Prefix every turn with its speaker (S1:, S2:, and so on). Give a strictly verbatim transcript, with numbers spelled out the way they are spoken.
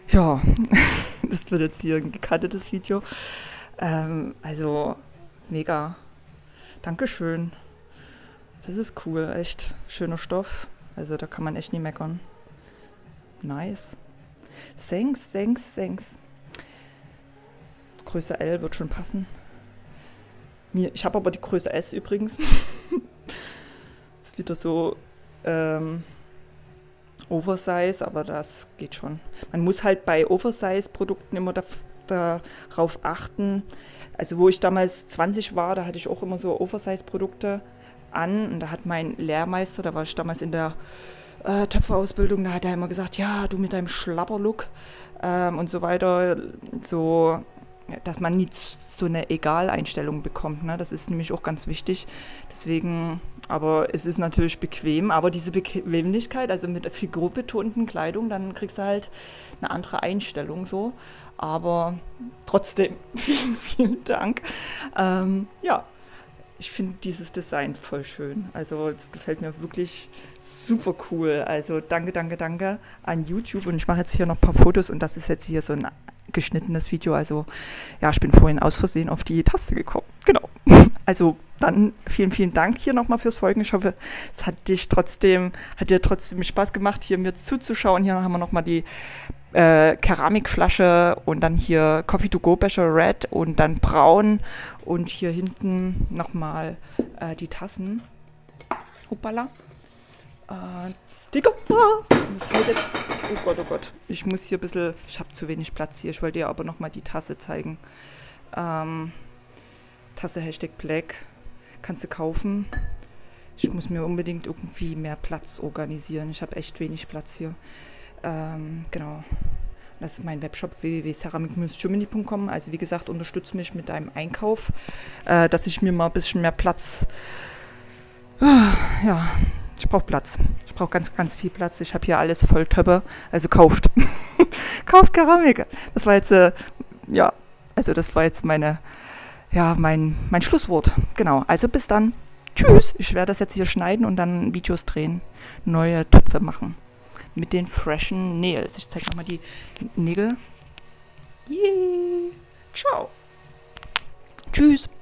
S1: Ja, das wird jetzt hier ein gecuttetes Video. Ähm, also, mega. Dankeschön. Das ist cool, echt schöner Stoff. Also, da kann man echt nie meckern. Nice. Thanks, thanks, thanks. Größe L wird schon passen. Mir, ich habe aber die Größe S übrigens. Ist wieder so ähm, Oversize, aber das geht schon. Man muss halt bei Oversize-Produkten immer da, darauf achten. Also wo ich damals zwanzig war, da hatte ich auch immer so Oversize-Produkte an. Und da hat mein Lehrmeister, da war ich damals in der äh, Töpferausbildung, da hat er immer gesagt, ja, du mit deinem Schlapperlook ähm, und so weiter, so, dass man nie so eine Egaleinstellung bekommt. Ne? Das ist nämlich auch ganz wichtig. Deswegen, aber es ist natürlich bequem, aber diese Bequemlichkeit, also mit der figurbetonten Kleidung, dann kriegst du halt eine andere Einstellung so. Aber trotzdem, vielen, vielen Dank. Ähm, ja, ich finde dieses Design voll schön. Also es gefällt mir wirklich super cool. Also danke, danke, danke an YouTube. Und ich mache jetzt hier noch ein paar Fotos und das ist jetzt hier so ein geschnittenes Video. Also ja, ich bin vorhin aus Versehen auf die Taste gekommen. Genau. Also dann vielen, vielen Dank hier nochmal fürs Folgen. Ich hoffe, es hat dich trotzdem, hat dir trotzdem Spaß gemacht, hier mir zuzuschauen. Hier haben wir nochmal die äh, Keramikflasche und dann hier Coffee-to-go-Becher Red und dann braun und hier hinten nochmal äh, die Tassen. Hoppala. Äh, Sticker. Ah, jetzt, oh Gott, oh Gott. Ich muss hier ein bisschen, ich habe zu wenig Platz hier. Ich wollte dir aber nochmal die Tasse zeigen. Ähm, Tasse Hashtag Black. Kannst du kaufen. Ich muss mir unbedingt irgendwie mehr Platz organisieren. Ich habe echt wenig Platz hier. Ähm, genau. Das ist mein Webshop w w w punkt ceramik germany punkt com. Also wie gesagt, unterstütze mich mit deinem Einkauf, äh, dass ich mir mal ein bisschen mehr Platz... Äh, ja, ich brauche Platz. Ich brauche ganz, ganz viel Platz. Ich habe hier alles voll Töpfe. Also kauft. Kauft Keramik. Das war jetzt, äh, ja, also das war jetzt meine... Ja, mein, mein Schlusswort. Genau. Also bis dann. Tschüss. Ich werde das jetzt hier schneiden und dann Videos drehen. Neue Töpfe machen. Mit den freshen Nails. Ich zeige nochmal die Nägel. Yay. Ciao. Tschüss.